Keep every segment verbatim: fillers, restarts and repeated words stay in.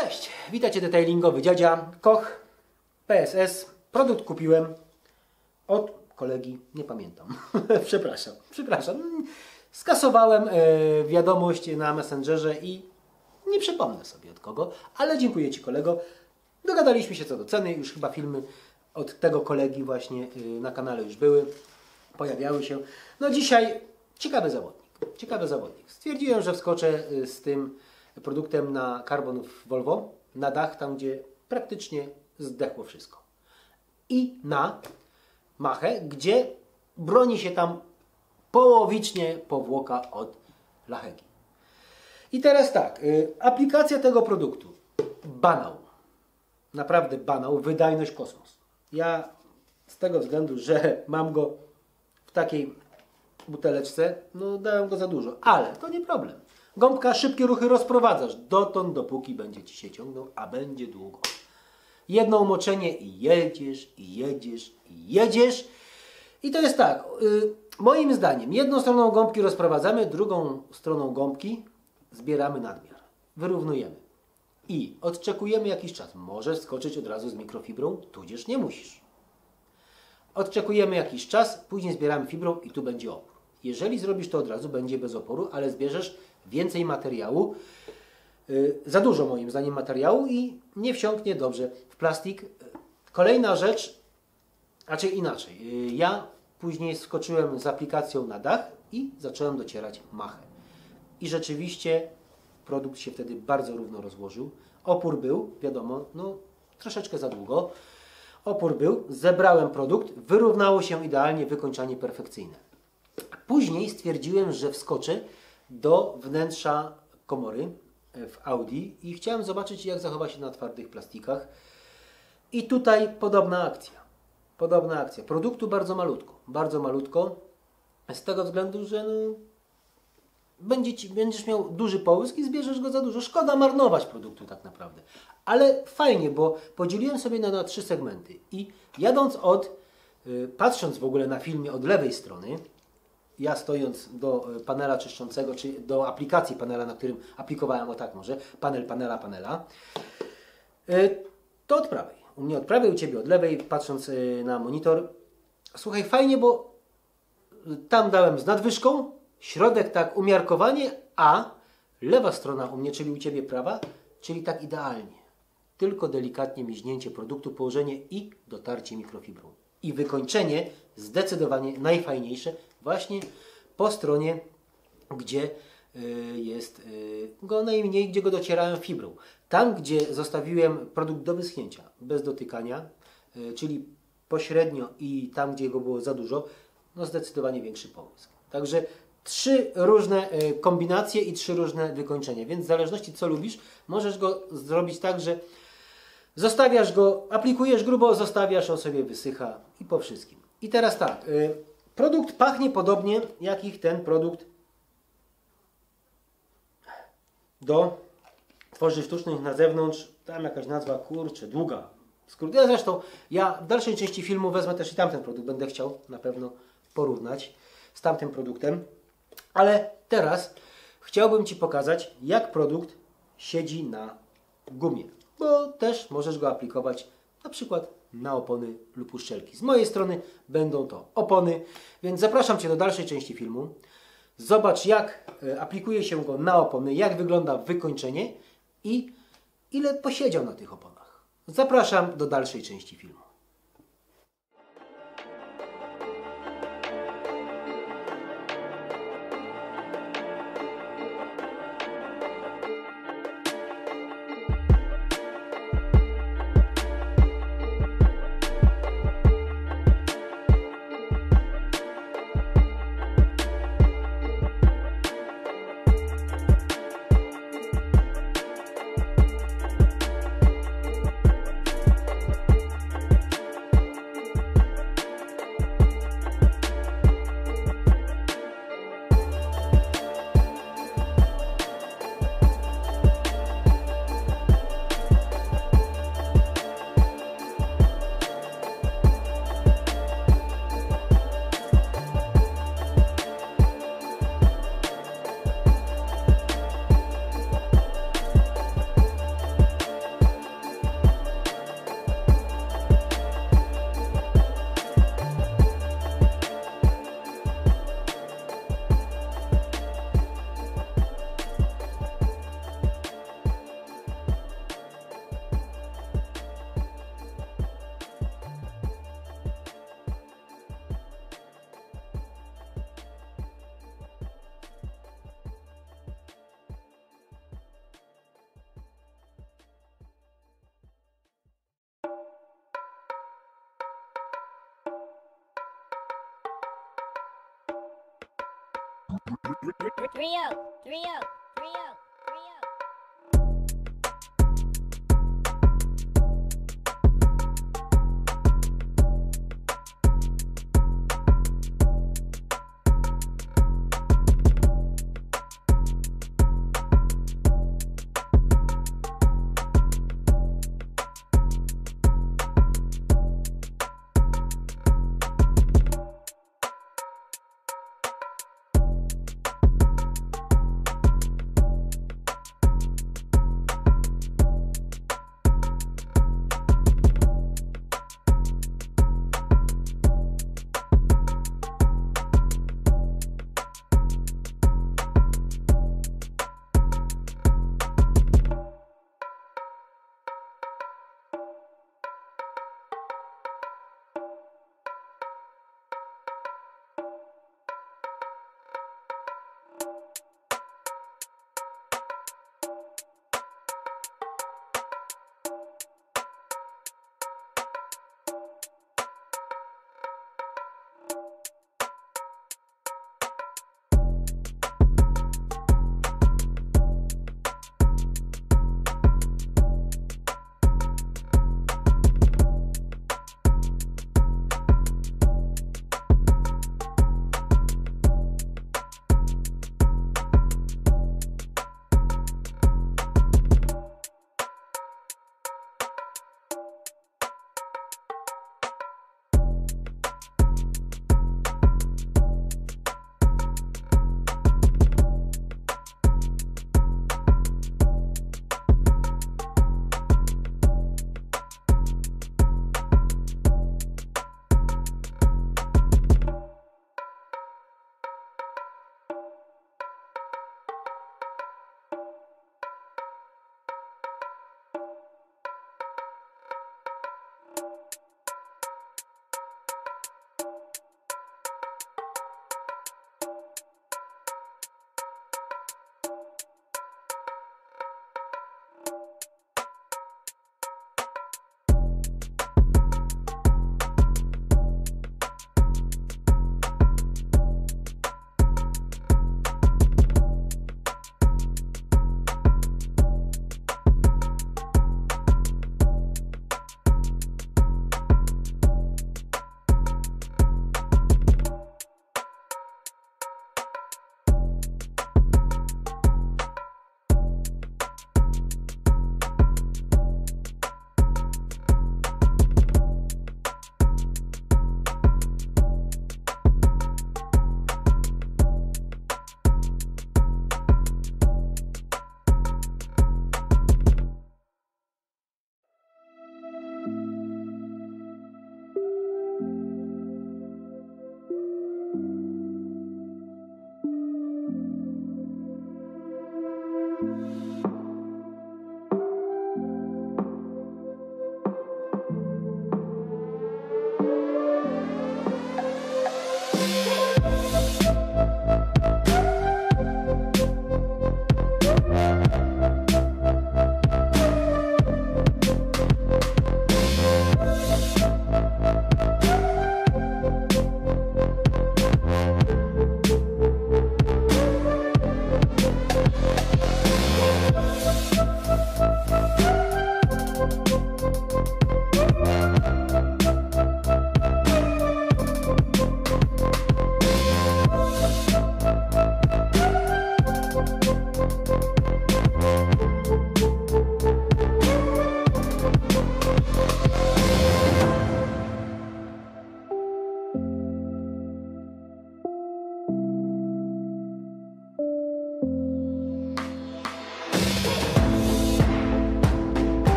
Cześć, witajcie detailingowy dziadzia, Koch, P S S. Produkt kupiłem od kolegi, nie pamiętam, przepraszam, przepraszam. Skasowałem e, wiadomość na Messengerze i nie przypomnę sobie od kogo, ale dziękuję Ci, kolego. Dogadaliśmy się co do ceny, już chyba filmy od tego kolegi właśnie y, na kanale już były, pojawiały się. No dzisiaj ciekawy zawodnik, ciekawy zawodnik. Stwierdziłem, że wskoczę y, z tym produktem na karbon w Volvo, na dach, tam gdzie praktycznie zdechło wszystko. I na machę, gdzie broni się tam połowicznie powłoka od Lahegi. I teraz tak, y, aplikacja tego produktu, banał. Naprawdę banał, wydajność kosmos. Ja z tego względu, że mam go w takiej buteleczce, no dałem go za dużo, ale to nie problem. Gąbka, szybkie ruchy rozprowadzasz dotąd, dopóki będzie Ci się ciągnął, a będzie długo. Jedno umoczenie i jedziesz, i jedziesz, i jedziesz. I to jest tak, yy, moim zdaniem, jedną stroną gąbki rozprowadzamy, drugą stroną gąbki zbieramy nadmiar, wyrównujemy. I odczekujemy jakiś czas. Możesz skoczyć od razu z mikrofibrą, tudzież nie musisz. Odczekujemy jakiś czas, później zbieramy fibrą i tu będzie opór. Jeżeli zrobisz to od razu, będzie bez oporu, ale zbierzesz więcej materiału, yy, za dużo moim zdaniem materiału i nie wsiąknie dobrze w plastik. Kolejna rzecz, raczej inaczej. Yy, ja później skoczyłem z aplikacją na dach i zacząłem docierać machę. I rzeczywiście produkt się wtedy bardzo równo rozłożył. Opór był, wiadomo, no troszeczkę za długo. Opór był, zebrałem produkt, wyrównało się idealnie, wykończenie perfekcyjne. Później stwierdziłem, że wskoczę do wnętrza komory w Audi i chciałem zobaczyć, jak zachowa się na twardych plastikach. I tutaj podobna akcja. Podobna akcja. Produktu bardzo malutko. Bardzo malutko. Z tego względu, że no, Będzie ci, będziesz miał duży połysk i zbierzesz go za dużo. Szkoda marnować produktu tak naprawdę. Ale fajnie, bo podzieliłem sobie na, na trzy segmenty. I jadąc od, y, patrząc w ogóle na filmie od lewej strony, ja stojąc do panela czyszczącego, czy do aplikacji panela, na którym aplikowałem, o tak może, panel, panela, panela, y, to od prawej. U mnie od prawej, u Ciebie od lewej, patrząc y, na monitor. Słuchaj, fajnie, bo tam dałem z nadwyżką, środek tak umiarkowanie, a lewa strona u mnie, czyli u Ciebie prawa, czyli tak idealnie. Tylko delikatnie miźnięcie produktu, położenie i dotarcie mikrofibrą. I wykończenie zdecydowanie najfajniejsze właśnie po stronie, gdzie y, jest y, go najmniej, gdzie go docierałem fibrą. Tam, gdzie zostawiłem produkt do wyschnięcia, bez dotykania, y, czyli pośrednio i tam, gdzie go było za dużo, no zdecydowanie większy połysk. Także trzy różne kombinacje i trzy różne wykończenia, więc w zależności co lubisz, możesz go zrobić tak, że zostawiasz go, aplikujesz grubo, zostawiasz, on sobie wysycha i po wszystkim. I teraz tak, produkt pachnie podobnie jak ich ten produkt do tworzyw sztucznych na zewnątrz, tam jakaś nazwa, kurczę, długa. Skrót. Ja zresztą, ja w dalszej części filmu wezmę też i tamten produkt, będę chciał na pewno porównać z tamtym produktem. Ale teraz chciałbym Ci pokazać, jak produkt siedzi na gumie, bo też możesz go aplikować na przykład na opony lub uszczelki. Z mojej strony będą to opony, więc zapraszam Cię do dalszej części filmu. Zobacz, jak aplikuje się go na opony, jak wygląda wykończenie i ile posiedział na tych oponach. Zapraszam do dalszej części filmu. Trio, trio, trio, trio.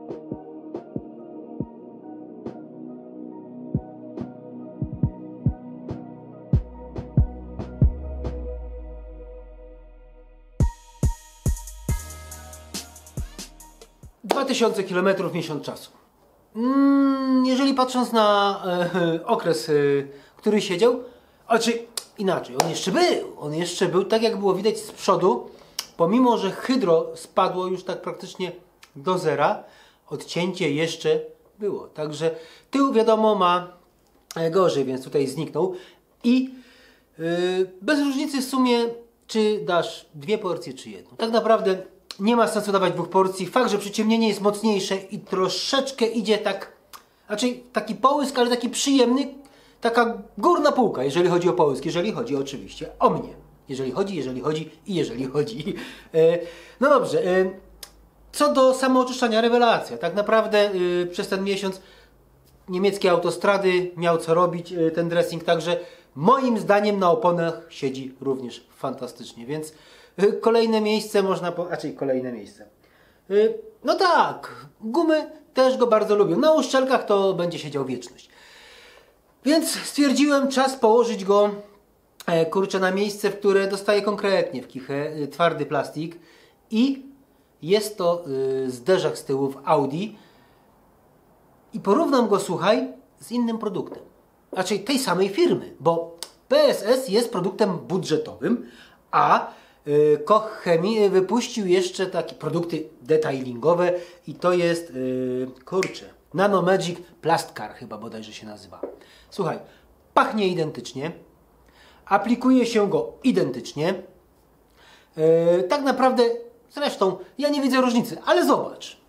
dwa tysiące kilometrów miesiąc czasu. Mm, jeżeli patrząc na e, okres, e, który siedział, znaczy inaczej, on jeszcze był, on jeszcze był, tak jak było widać z przodu, pomimo że hydro spadło już tak praktycznie do zera, odcięcie jeszcze było. Także tył wiadomo ma gorzej, więc tutaj zniknął. I yy, bez różnicy w sumie, czy dasz dwie porcje, czy jedną. Tak naprawdę nie ma sensu dawać dwóch porcji. Fakt, że przyciemnienie jest mocniejsze i troszeczkę idzie tak, znaczy taki połysk, ale taki przyjemny, taka górna półka, jeżeli chodzi o połysk, jeżeli chodzi oczywiście o mnie. Jeżeli chodzi, jeżeli chodzi i jeżeli chodzi. Yy, no dobrze. Yy, Co do samooczyszczania, rewelacja. Tak naprawdę yy, przez ten miesiąc niemieckie autostrady miał co robić yy, ten dressing, także moim zdaniem na oponach siedzi również fantastycznie, więc yy, kolejne miejsce można, po... znaczy kolejne miejsce. Yy, no tak, gumy też go bardzo lubią. Na uszczelkach to będzie siedział wieczność. Więc stwierdziłem, czas położyć go e, kurczę na miejsce, w które dostaje konkretnie w kichę e, twardy plastik i jest to y, zderzak z tyłu w Audi i porównam go, słuchaj, z innym produktem. Znaczy tej samej firmy, bo P S S jest produktem budżetowym, a y, Koch Chemii wypuścił jeszcze takie produkty detailingowe i to jest, y, kurczę, Nano Magic Plastcar chyba bodajże się nazywa. Słuchaj, pachnie identycznie, aplikuje się go identycznie, y, tak naprawdę zresztą ja nie widzę różnicy, ale zobacz.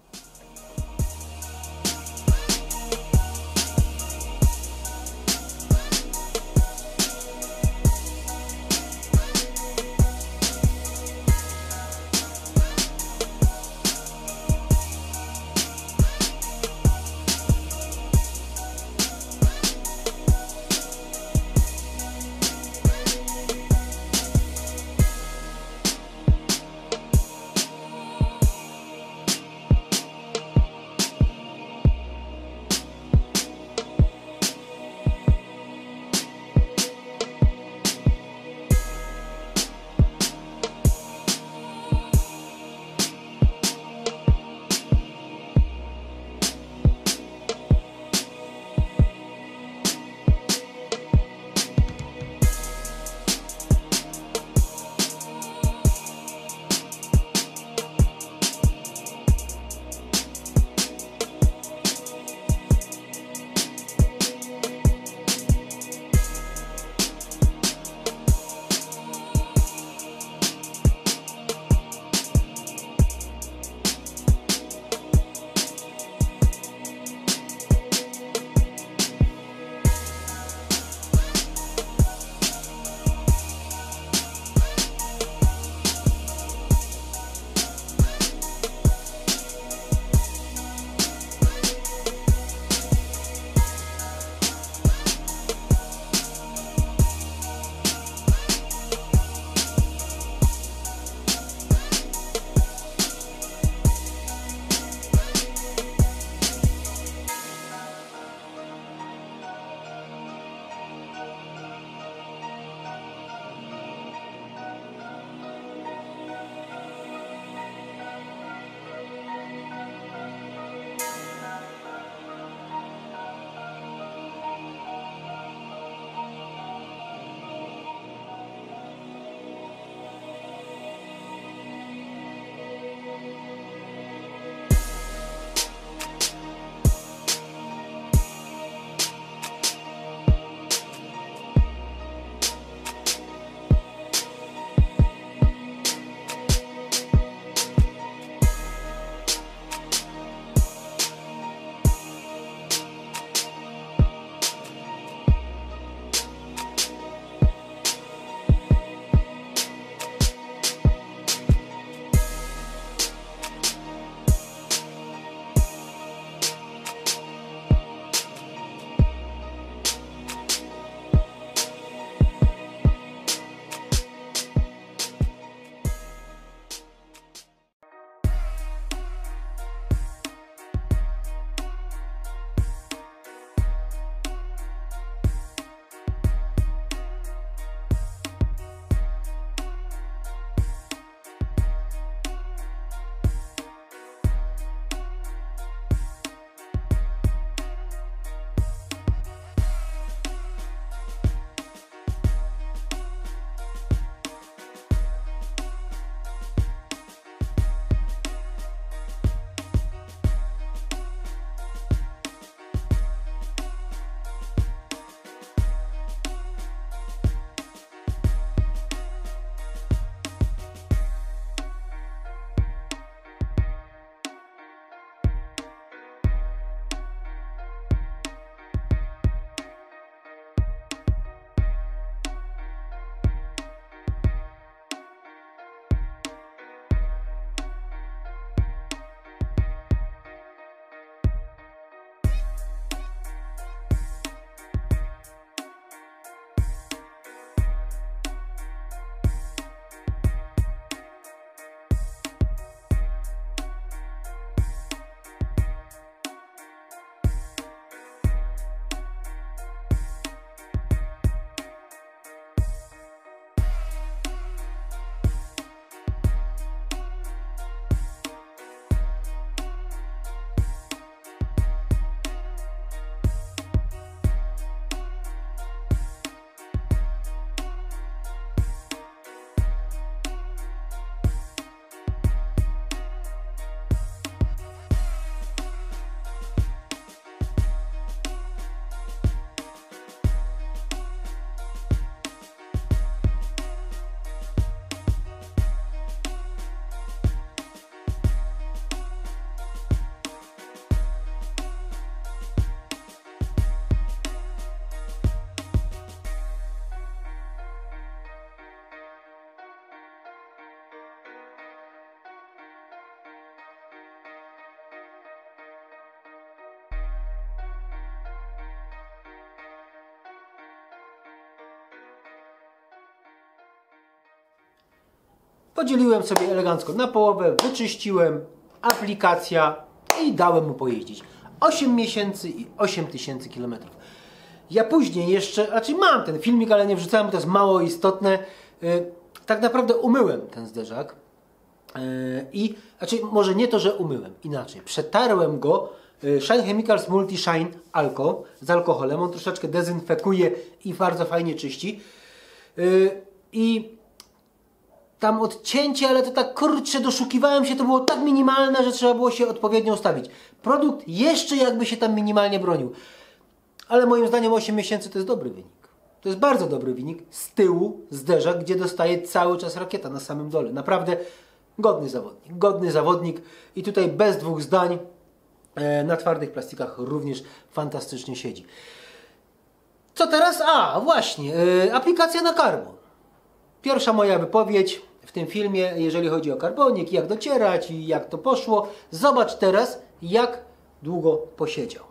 Podzieliłem sobie elegancko na połowę, wyczyściłem, aplikacja i dałem mu pojeździć. osiem miesięcy i osiem tysięcy kilometrów. Ja później jeszcze, znaczy mam ten filmik, ale nie wrzucałem, bo to jest mało istotne. Yy, tak naprawdę umyłem ten zderzak. Yy, I, znaczy może nie to, że umyłem, inaczej. Przetarłem go yy, Shine Chemicals Multi Shine Alko z alkoholem. On troszeczkę dezynfekuje i bardzo fajnie czyści. Yy, I tam odcięcie, ale to tak kurczę, doszukiwałem się, to było tak minimalne, że trzeba było się odpowiednio ustawić. Produkt jeszcze jakby się tam minimalnie bronił. Ale moim zdaniem osiem miesięcy to jest dobry wynik. To jest bardzo dobry wynik. Z tyłu zderzak, gdzie dostaje cały czas rakieta na samym dole. Naprawdę godny zawodnik. Godny zawodnik i tutaj bez dwóch zdań e, na twardych plastikach również fantastycznie siedzi. Co teraz? A, właśnie, e, aplikacja na karbon. Pierwsza moja wypowiedź w tym filmie, jeżeli chodzi o karbonik, jak docierać i jak to poszło. Zobacz teraz, jak długo posiedział.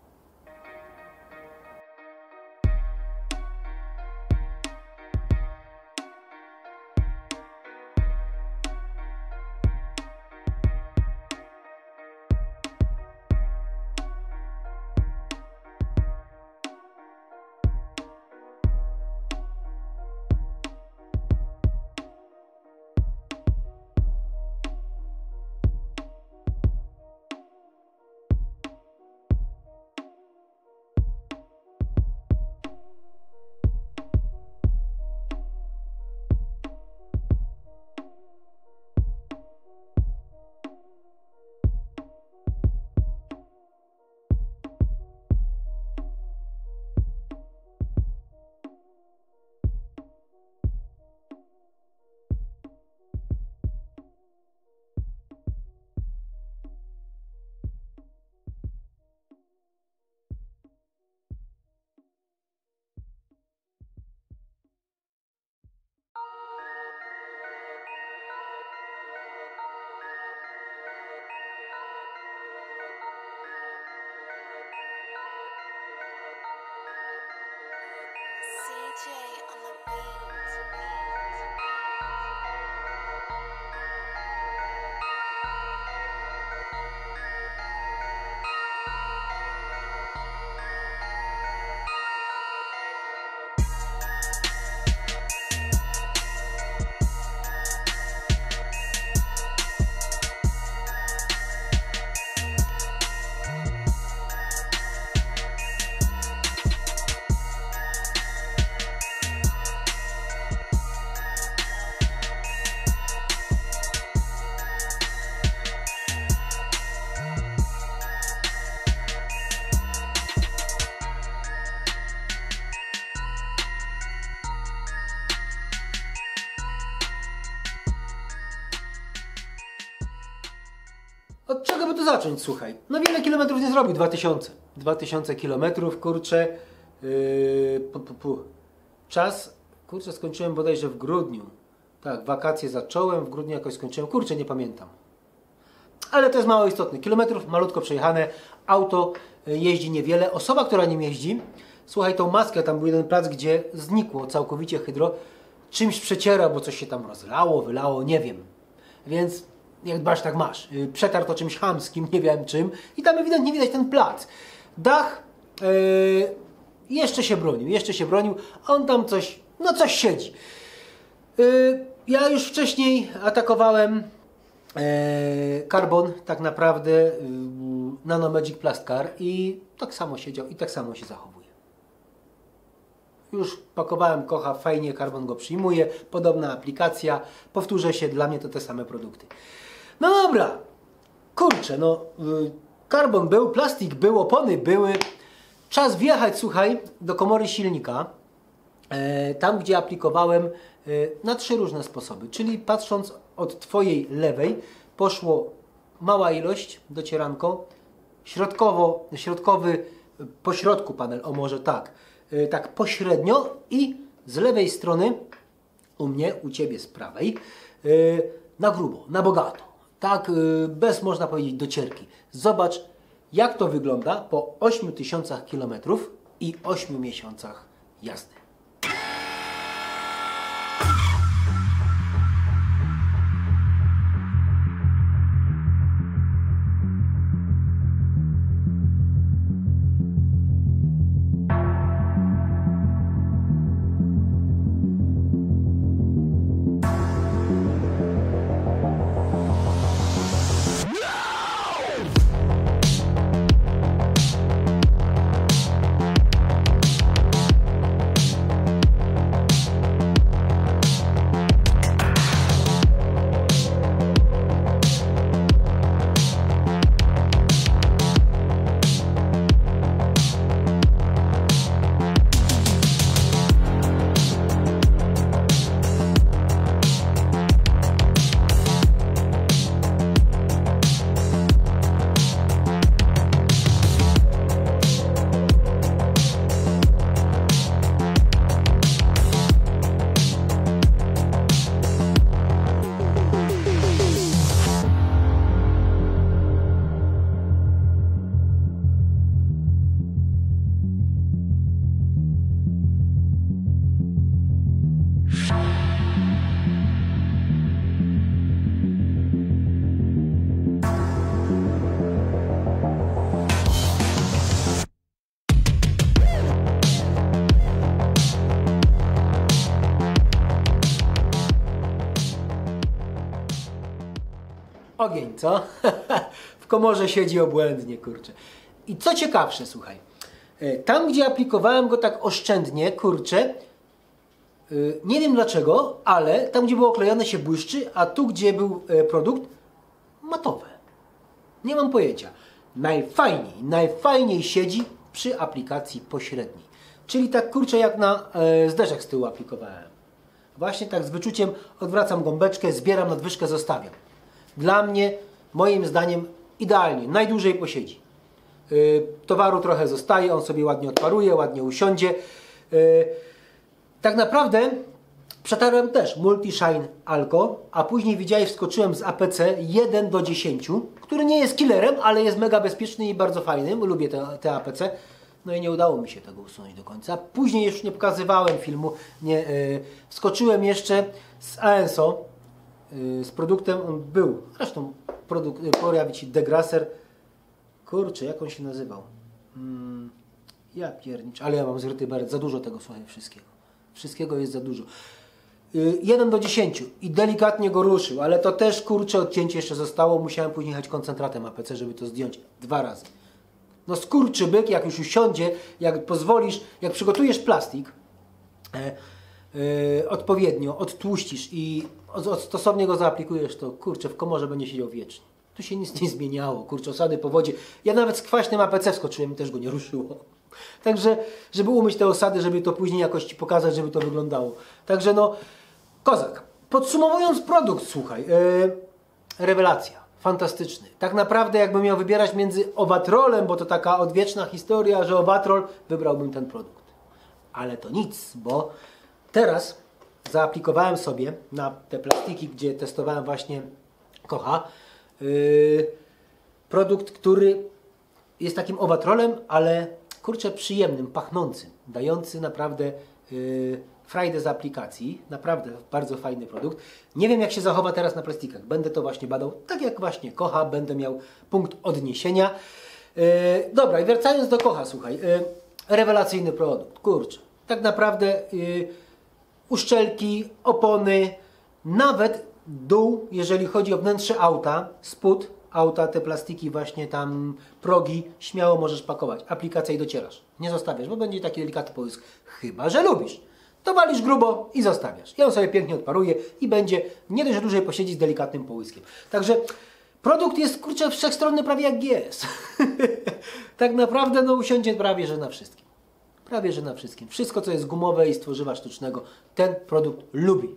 C J on the beat. Od czego by tu zacząć, słuchaj? No wiele kilometrów nie zrobił, dwa tysiące. dwa tysiące kilometrów, kurczę. Yy, pu, pu, pu. Czas, kurczę, skończyłem bodajże w grudniu. Tak, wakacje zacząłem, w grudniu jakoś skończyłem. Kurczę, nie pamiętam. Ale to jest mało istotne. Kilometrów malutko przejechane, auto jeździ niewiele. Osoba, która nim jeździ, słuchaj, tą maskę, tam był jeden plac, gdzie znikło całkowicie hydro. Czymś przeciera, bo coś się tam rozlało, wylało, nie wiem. Więc jak dbasz, tak masz. Przetarł to czymś chamskim, nie wiem czym. I tam ewidentnie widać ten plac. Dach yy, jeszcze się bronił, jeszcze się bronił. On tam coś, no coś siedzi. Yy, ja już wcześniej atakowałem yy, Carbon, tak naprawdę yy, Nano Magic Plastcar i tak samo siedział i tak samo się zachowuje. Już pakowałem kocha, fajnie, Carbon go przyjmuje, podobna aplikacja, powtórzę się, dla mnie to te same produkty. No dobra, kurczę, no y, Carbon był, plastik był, opony były, czas wjechać, słuchaj, do komory silnika, e, tam gdzie aplikowałem e, na trzy różne sposoby, czyli patrząc od Twojej lewej poszło mała ilość, docieranko, środkowo, środkowy, po środku panel, o może tak, tak pośrednio i z lewej strony, u mnie, u Ciebie z prawej, na grubo, na bogato. Tak, bez, można powiedzieć, docierki. Zobacz, jak to wygląda po ośmiu tysiącach kilometrów i ośmiu miesiącach jazdy. ogień, co? W komorze siedzi obłędnie, kurczę. I co ciekawsze, słuchaj, tam gdzie aplikowałem go tak oszczędnie, kurczę, nie wiem dlaczego, ale tam gdzie było oklejone się błyszczy, a tu gdzie był produkt matowe. Nie mam pojęcia. Najfajniej, najfajniej siedzi przy aplikacji pośredniej. Czyli tak kurczę jak na e, zderzak z tyłu aplikowałem. Właśnie tak z wyczuciem odwracam gąbeczkę, zbieram nadwyżkę, zostawiam. Dla mnie, moim zdaniem, idealnie, najdłużej posiedzi. E, towaru trochę zostaje, on sobie ładnie odparuje, ładnie usiądzie. E, tak naprawdę przetarłem też Multi-Shine Alco, a później widziałeś, wskoczyłem z A P C jeden do dziesięciu, który nie jest killerem, ale jest mega bezpieczny i bardzo fajny. Lubię te, te A P C. No i nie udało mi się tego usunąć do końca. Później już nie pokazywałem filmu. Nie, yy, wskoczyłem jeszcze z A N S O, yy, z produktem. On był, zresztą produkt, yy, pojawi ci degraser. Kurczę, jak on się nazywał? Hmm, ja piernicz, ale ja mam zryty beret. Za dużo tego, słuchaj, wszystkiego. Wszystkiego jest za dużo. jeden do dziesięciu i delikatnie go ruszył, ale to też kurczę odcięcie jeszcze zostało. Musiałem później jechać koncentratem A P C, żeby to zdjąć dwa razy. No skurczybyk, jak już usiądzie, jak pozwolisz, jak przygotujesz plastik e, e, odpowiednio, odtłuścisz i od, od, stosownie go zaaplikujesz, to kurczę w komorze będzie siedział wiecznie. Tu się nic nie zmieniało, kurczę, osady po wodzie. Ja nawet z kwaśnym A P C wskoczyłem i też go nie ruszyło. Także, żeby umyć te osady, żeby to później jakoś ci pokazać, żeby to wyglądało. Także no, kozak. Podsumowując produkt, słuchaj, yy, rewelacja, fantastyczny. Tak naprawdę jakbym miał wybierać między Owatrolem, bo to taka odwieczna historia, że Owatrol, wybrałbym ten produkt. Ale to nic, bo teraz zaaplikowałem sobie na te plastiki, gdzie testowałem właśnie Kocha, yy, produkt, który jest takim Owatrolem, ale kurczę przyjemnym, pachnącym, dający naprawdę yy, frajdę z aplikacji. Naprawdę bardzo fajny produkt. Nie wiem jak się zachowa teraz na plastikach. Będę to właśnie badał, tak jak właśnie Kocha, będę miał punkt odniesienia. Yy, dobra i wracając do Kocha, słuchaj. Yy, rewelacyjny produkt, kurczę. Tak naprawdę yy, uszczelki, opony, nawet dół, jeżeli chodzi o wnętrze auta, spód auta, te plastiki właśnie tam, progi, śmiało możesz pakować. Aplikacja i docierasz. Nie zostawiasz, bo będzie taki delikatny połysk. Chyba że lubisz. To walisz grubo i zostawiasz. I on sobie pięknie odparuje i będzie nie dość, że dłużej posiedzi z delikatnym połyskiem. Także produkt jest, kurczę, wszechstronny prawie jak G S. Tak naprawdę no usiądzie prawie, że na wszystkim. Prawie, że na wszystkim. Wszystko, co jest gumowe i z tworzywa sztucznego, ten produkt lubi.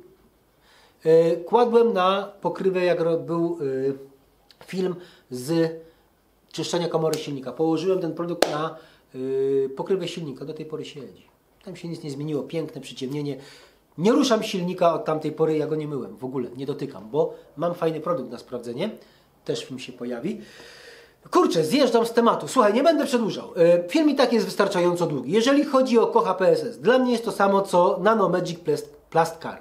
Yy, kładłem na pokrywę, jak był yy, film z czyszczenia komory silnika. Położyłem ten produkt na yy, pokrywę silnika. Do tej pory siedzi. Tam się nic nie zmieniło. Piękne przyciemnienie. Nie ruszam silnika od tamtej pory. Ja go nie myłem. W ogóle nie dotykam, bo mam fajny produkt na sprawdzenie. Też film się pojawi. Kurczę, zjeżdżam z tematu. Słuchaj, nie będę przedłużał. Yy, film i tak jest wystarczająco długi. Jeżeli chodzi o Kocha P S S, dla mnie jest to samo co Nano Magic Plast, Plast Car.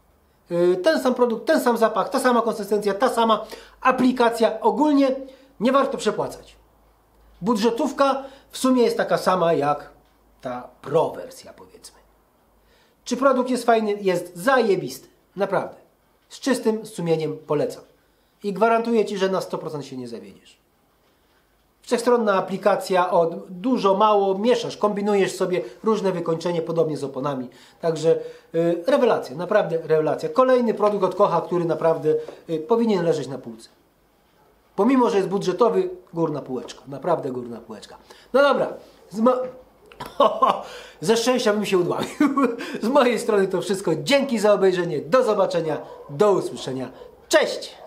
Ten sam produkt, ten sam zapach, ta sama konsystencja, ta sama aplikacja. Ogólnie nie warto przepłacać. Budżetówka w sumie jest taka sama jak ta pro wersja, powiedzmy. Czy produkt jest fajny? Jest zajebisty. Naprawdę. Z czystym sumieniem polecam. I gwarantuję Ci, że na sto procent się nie zawiedziesz. Wszechstronna aplikacja, od dużo, mało, mieszasz, kombinujesz sobie różne wykończenie, podobnie z oponami. Także yy, rewelacja, naprawdę rewelacja. Kolejny produkt od Kocha, który naprawdę yy, powinien leżeć na półce. Pomimo, że jest budżetowy, górna półeczka. Naprawdę górna półeczka. No dobra, z mo... ze szczęścia bym się udławił. Z mojej strony to wszystko. Dzięki za obejrzenie. Do zobaczenia, do usłyszenia. Cześć!